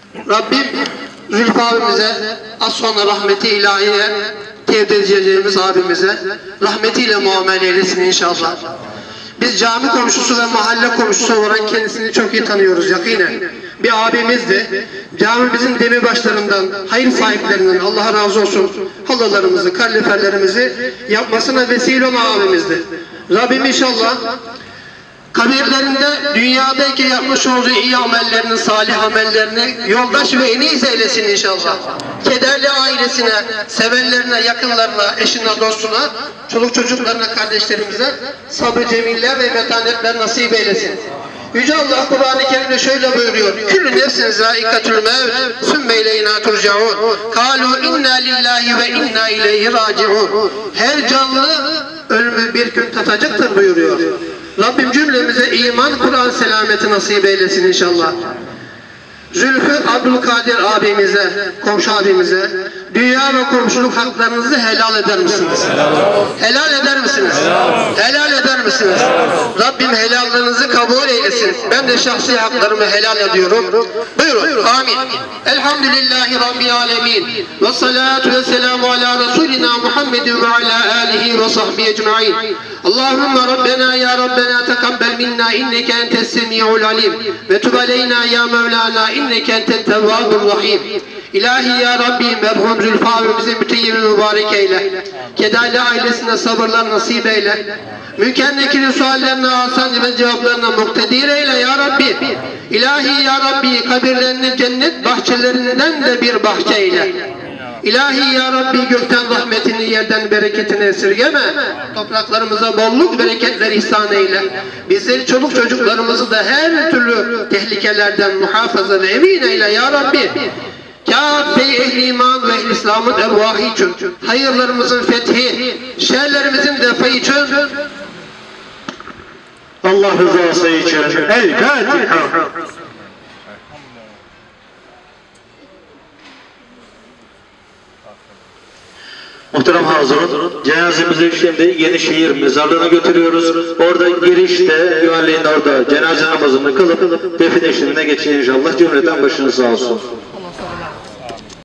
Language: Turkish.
Rabbim Zülfü abimize, az sonra rahmeti ilahiye tevdi edeceğimiz abimize rahmetiyle muamele eylesin inşallah. Biz cami komşusu ve mahalle komşusu olarak kendisini çok iyi tanıyoruz yakinen. Bir abimizdi. Camimizin demirbaşlarından, hayır sahiplerinden Allah razı olsun halılarımızı, kaloriferlerimizi yapmasına vesile olan abimizdi. Rabbim inşallah kabirlerinde dünyadaki yapmış olduğu iyi amellerini, salih amellerini yoldaş ve eniz eylesin inşallah. Kederli ailesine, sevenlerine, yakınlarına, eşine, dostuna, çoluk çocuklarına, kardeşlerimize sabır, cemiller ve metanetler nasip eylesin. Yüce Allah Kur'an-ı Kerim'de şöyle buyuruyor: "Küllü nefsin zâikatül mevt, sümme ileyna turcaun. Kâlû inna lillahi ve inna ileyhi râciun." Her canlı ölümü bir gün tatacaktır buyuruyor. Rabbim cümlemize iman, Kur'an selameti nasip eylesin inşallah. Zülfü Abdülkadir abimize, komşu abimize, dünya ve komşuluk haklarınızı helal eder misiniz? Helal eder misiniz? Helal eder misiniz? Rabbim helallarınızı kabul eylesin. Ben de şahsi haklarımı helal ediyorum. Buyurun. Amin. Elhamdülillahi Rabbil alemin. Ve salatu ve selamu ala Resulina Muhammedin ve ala alihi ve sahbihi ecma'in. Allahümme Rabbena ya Rabbena tekabbel minna inneke entes semi'ul alim ve tub aleyna ya Mevlana inneke entet tevvabur rahim. İlahi ya Rabbi merhum Zülfü abimizi müteyyib mübarek eyle. Kedali ailesine sabırlar nasip eyle. Münker nekiri suallerine asan ve cevaplarına muktedir eyle ya Rabbi. İlahi ya Rabbi kabirlerini cennet bahçelerinden de bir bahçe eyle. İlahi ya Rabbi gökten rahmetini, yerden bereketini esirgeme. Topraklarımıza bolluk bereketler ihsan eyle. Bizleri, çoluk çocuklarımızı da her türlü tehlikelerden muhafaza ve emin eyle ya Rabbi. Kâfe-i ehli iman ve ehli İslam'ın ervahı için, hayırlarımızın fethi, şerlerimizin defayı için, Allah rızası için El Fatiha. Muhterem hazırın, cenazemizi şimdi Yenişehir mezarlığına götürüyoruz. Orada girişte, güvenliğin orada cenaze namazını kılıp defin eşliğine geçin inşallah. Cümleten başınız sağ olsun.